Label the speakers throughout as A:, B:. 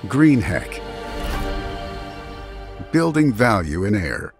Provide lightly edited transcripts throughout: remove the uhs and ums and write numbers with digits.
A: Greenheck. Building value in air.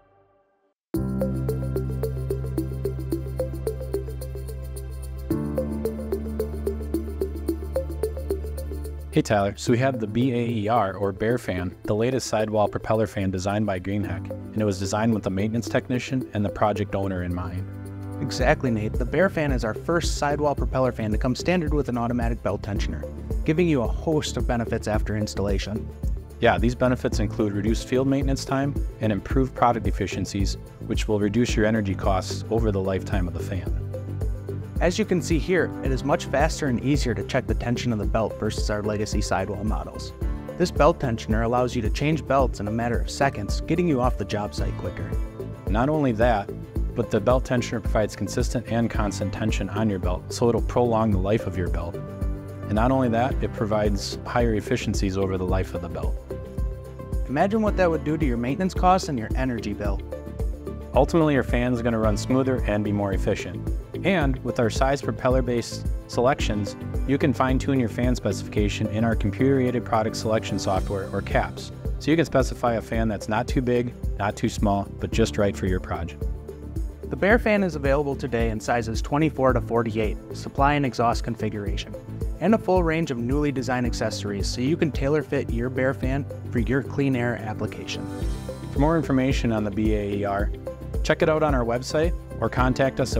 B: Hey Tyler, so we have the BAER or BAER fan, the latest sidewall propeller fan designed by Greenheck, and it was designed with the maintenance technician and the project owner in mind.
C: Exactly, Nate. The BAER fan is our first sidewall propeller fan to come standard with an automatic belt tensioner, giving you a host of benefits after installation.
B: Yeah, these benefits include reduced field maintenance time and improved product efficiencies, which will reduce your energy costs over the lifetime of the fan.
C: As you can see here, it is much faster and easier to check the tension of the belt versus our legacy sidewall models. This belt tensioner allows you to change belts in a matter of seconds, getting you off the job site quicker.
B: Not only that, but the belt tensioner provides consistent and constant tension on your belt, so it'll prolong the life of your belt. And not only that, it provides higher efficiencies over the life of the belt.
C: Imagine what that would do to your maintenance costs and your energy bill.
B: Ultimately, your fan is going to run smoother and be more efficient. And with our size propeller-based selections, you can fine-tune your fan specification in our computer-aided product selection software, or CAPS. So you can specify a fan that's not too big, not too small, but just right for your project.
C: The BAER fan is available today in sizes 24 to 48, supply and exhaust configuration, and a full range of newly designed accessories so you can tailor fit your BAER fan for your clean air application.
B: For more information on the BAER, check it out on our website or contact us at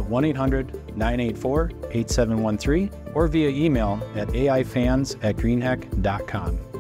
B: 1-800-984-8713 or via email at aifans@greenheck.com.